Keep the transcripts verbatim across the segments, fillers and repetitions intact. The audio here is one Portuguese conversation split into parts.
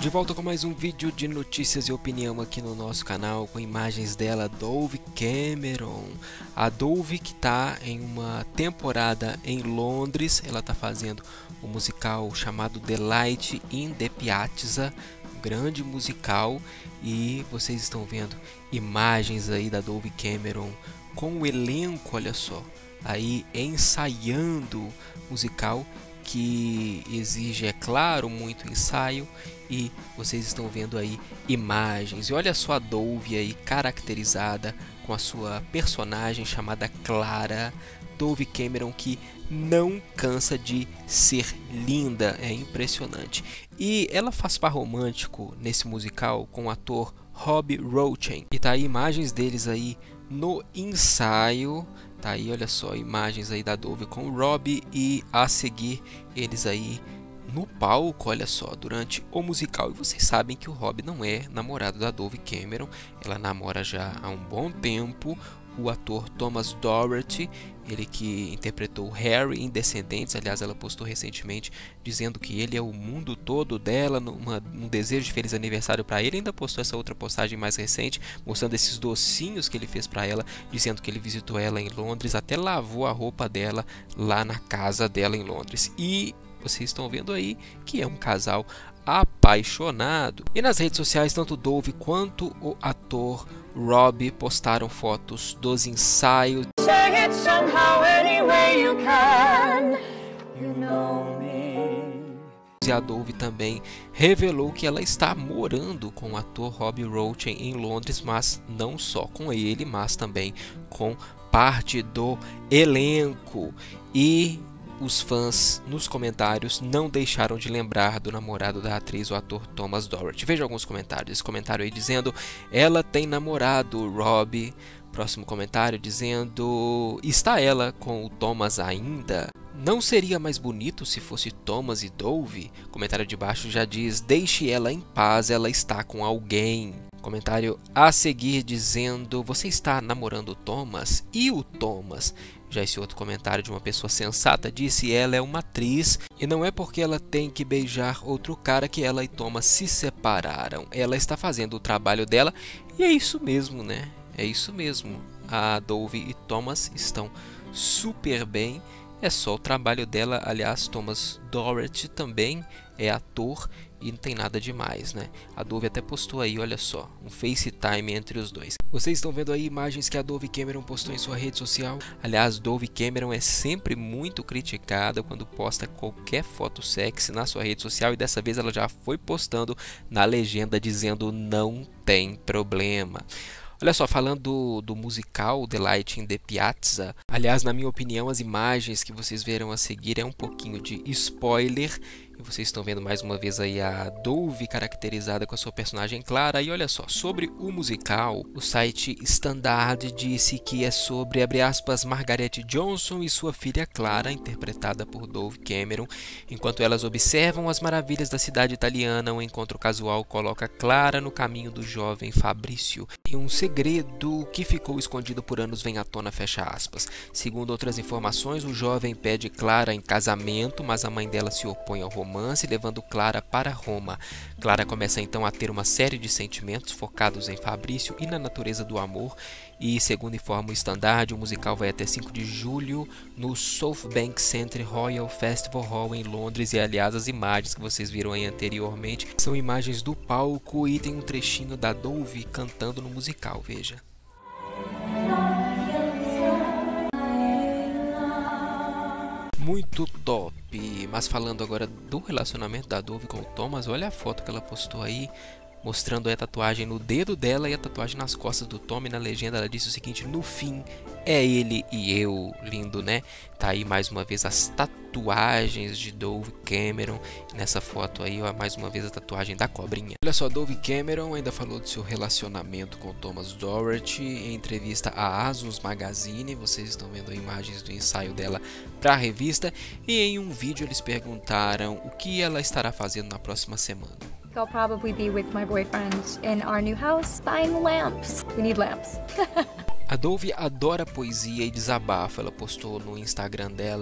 De volta com mais um vídeo de notícias e opinião aqui no nosso canal, com imagens dela, Dove Cameron. A Dove que está em uma temporada em Londres, ela está fazendo um musical chamado The Light in the Piazza, um grande musical, e vocês estão vendo imagens aí da Dove Cameron com o elenco, olha só, aí ensaiando musical, que exige, é claro, muito ensaio, e vocês estão vendo aí imagens. E olha só a Dove aí caracterizada com a sua personagem chamada Clara. Dove Cameron que não cansa de ser linda, é impressionante. E ela faz par romântico nesse musical com o ator Rob Rochen. E tá aí imagens deles aí no ensaio. Tá aí, olha só, imagens aí da Dove com o Rob, e a seguir eles aí no palco, olha só, durante o musical. E vocês sabem que o Rob não é namorado da Dove Cameron, ela namora já há um bom tempo o ator Thomas Doherty, ele que interpretou Harry em Descendentes. Aliás, ela postou recentemente dizendo que ele é o mundo todo dela, numa, um desejo de feliz aniversário para ele. Ainda postou essa outra postagem mais recente, mostrando esses docinhos que ele fez para ela, dizendo que ele visitou ela em Londres, até lavou a roupa dela lá na casa dela em Londres. E vocês estão vendo aí que é um casal apaixonado. E nas redes sociais, tanto Dove quanto o ator Rob postaram fotos dos ensaios. E a Dove também revelou que ela está morando com o ator Rob Rochen em Londres, mas não só com ele, mas também com parte do elenco. E os fãs nos comentários não deixaram de lembrar do namorado da atriz, o ator Thomas Doherty. Veja alguns comentários. Esse comentário aí dizendo: ela tem namorado, Rob. Próximo comentário dizendo: está ela com o Thomas ainda? Não seria mais bonito se fosse Thomas e Dove? Comentário de baixo já diz: deixe ela em paz, ela está com alguém. Comentário a seguir dizendo: você está namorando o Thomas? E o Thomas? Já esse outro comentário de uma pessoa sensata disse: ela é uma atriz e não é porque ela tem que beijar outro cara que ela e Thomas se separaram. Ela está fazendo o trabalho dela, e é isso mesmo, né? É isso mesmo. A Dove e Thomas estão super bem. É só o trabalho dela. Aliás, Thomas Doherty também é ator e não tem nada demais, né? A Dove até postou aí, olha só, um FaceTime entre os dois. Vocês estão vendo aí imagens que a Dove Cameron postou em sua rede social. Aliás, Dove Cameron é sempre muito criticada quando posta qualquer foto sexy na sua rede social, e dessa vez ela já foi postando na legenda dizendo: não tem problema. Olha só, falando do, do musical The Light in the Piazza, aliás, na minha opinião, as imagens que vocês verão a seguir é um pouquinho de spoiler. E vocês estão vendo mais uma vez aí a Dove caracterizada com a sua personagem Clara. E olha só, sobre o musical, o site Standard disse que é sobre, abre aspas, Margaret Johnson e sua filha Clara, interpretada por Dove Cameron. Enquanto elas observam as maravilhas da cidade italiana, um encontro casual coloca Clara no caminho do jovem Fabrício. E um segredo que ficou escondido por anos vem à tona, fecha aspas. Segundo outras informações, o jovem pede Clara em casamento, mas a mãe dela se opõe ao romance, levando Clara para Roma. Clara começa então a ter uma série de sentimentos focados em Fabrício e na natureza do amor. E segundo informa o Standard, o musical vai até cinco de julho no Southbank Centre Royal Festival Hall em Londres. E aliás, as imagens que vocês viram aí anteriormente são imagens do palco, e tem um trechinho da Dove cantando no musical, veja. Muito top. Mas falando agora do relacionamento da Dove com o Thomas, olha a foto que ela postou aí, mostrando a tatuagem no dedo dela e a tatuagem nas costas do Tom. E na legenda ela disse o seguinte: no fim é ele e eu. Lindo, né? Tá aí mais uma vez as tatuagens de Dove Cameron. Nessa foto aí, ó, mais uma vez a tatuagem da cobrinha. Olha só, Dove Cameron ainda falou do seu relacionamento com Thomas Doherty em entrevista à Asus Magazine. Vocês estão vendo imagens do ensaio dela para a revista. E em um vídeo eles perguntaram o que ela estará fazendo na próxima semana. I'll probably be with my boyfriend in our new house buying lamps. We need lamps. A Dove adora poesia e desabafo. Ela postou no Instagram dela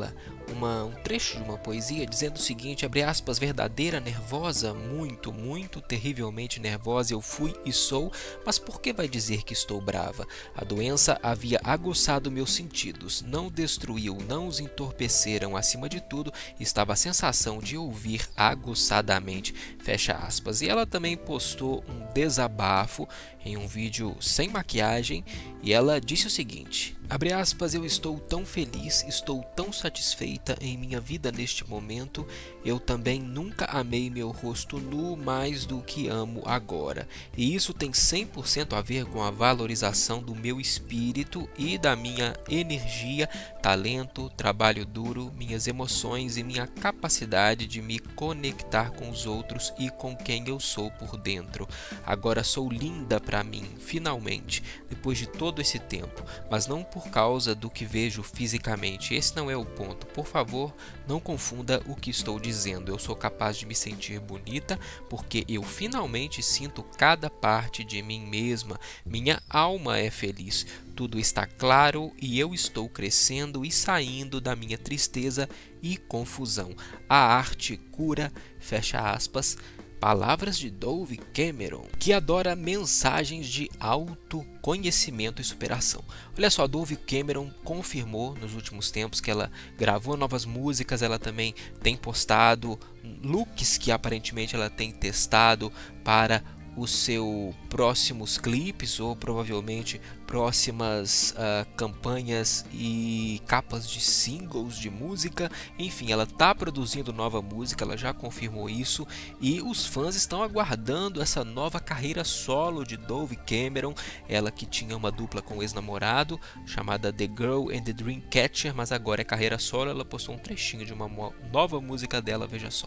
uma, um trecho de uma poesia dizendo o seguinte, abre aspas, verdadeira, nervosa, muito, muito, terrivelmente nervosa eu fui e sou, mas por que vai dizer que estou brava? A doença havia aguçado meus sentidos, não destruiu, não os entorpeceram, acima de tudo, estava a sensação de ouvir aguçadamente, fecha aspas. E ela também postou um desabafo em um vídeo sem maquiagem e ela disse o seguinte, abre aspas, eu estou tão feliz, estou tão satisfeita em minha vida neste momento, eu também nunca amei meu rosto nu mais do que amo agora. E isso tem cem por cento a ver com a valorização do meu espírito e da minha energia, talento, trabalho duro, minhas emoções e minha capacidade de me conectar com os outros e com quem eu sou por dentro. Agora sou linda para mim, finalmente, depois de todo esse tempo, mas não por causa do que vejo fisicamente. Esse não é o ponto. Por favor, não confunda o que estou dizendo. Eu sou capaz de me sentir bonita porque eu finalmente sinto cada parte de mim mesma. Minha alma é feliz. Tudo está claro e eu estou crescendo e saindo da minha tristeza e confusão. A arte cura, fecha aspas. Palavras de Dove Cameron, que adora mensagens de autoconhecimento e superação. Olha só, Dove Cameron confirmou nos últimos tempos que ela gravou novas músicas, ela também tem postado looks que aparentemente ela tem testado para os seus próximos clipes ou provavelmente próximas uh, campanhas e capas de singles de música. Enfim, ela está produzindo nova música, ela já confirmou isso e os fãs estão aguardando essa nova carreira solo de Dove Cameron, ela que tinha uma dupla com o ex-namorado chamada The Girl and the Dreamcatcher, mas agora é carreira solo. Ela postou um trechinho de uma nova música dela, veja só.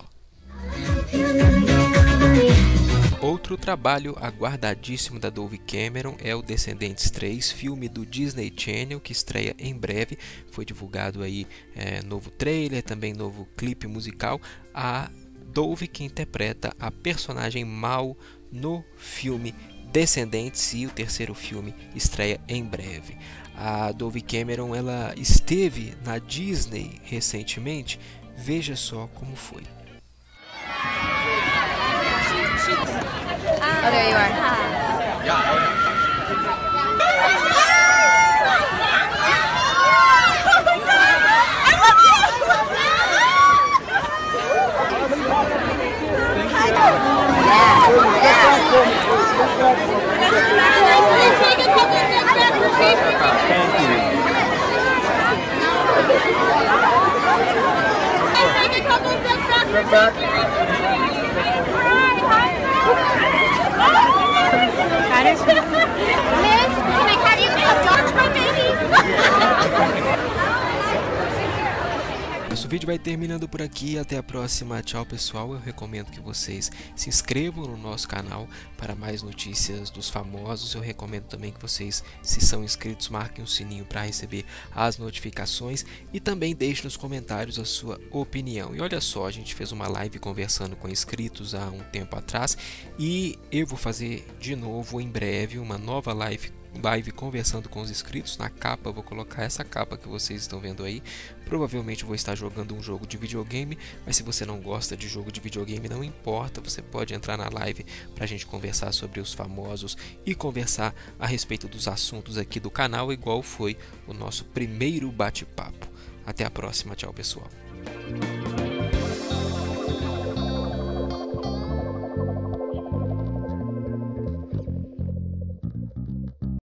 Outro trabalho aguardadíssimo da Dove Cameron é o Descendentes três, filme do Disney Channel que estreia em breve. Foi divulgado aí é, novo trailer, também novo clipe musical. A Dove que interpreta a personagem Mal no filme Descendentes e o terceiro filme estreia em breve. A Dove Cameron ela esteve na Disney recentemente, veja só como foi. Oh, there you are. Miss, can I have you come watch my baby? Nosso vídeo vai terminando por aqui, até a próxima, tchau pessoal. Eu recomendo que vocês se inscrevam no nosso canal para mais notícias dos famosos. Eu recomendo também que vocês, se são inscritos, marquem o sininho para receber as notificações e também deixe nos comentários a sua opinião. E olha só, a gente fez uma live conversando com inscritos há um tempo atrás e eu vou fazer de novo em breve uma nova live live conversando com os inscritos. Na capa eu vou colocar essa capa que vocês estão vendo aí. Provavelmente eu vou estar jogando um jogo de videogame, mas se você não gosta de jogo de videogame, não importa, você pode entrar na live para a gente conversar sobre os famosos e conversar a respeito dos assuntos aqui do canal, igual foi o nosso primeiro bate-papo. Até a próxima, tchau pessoal.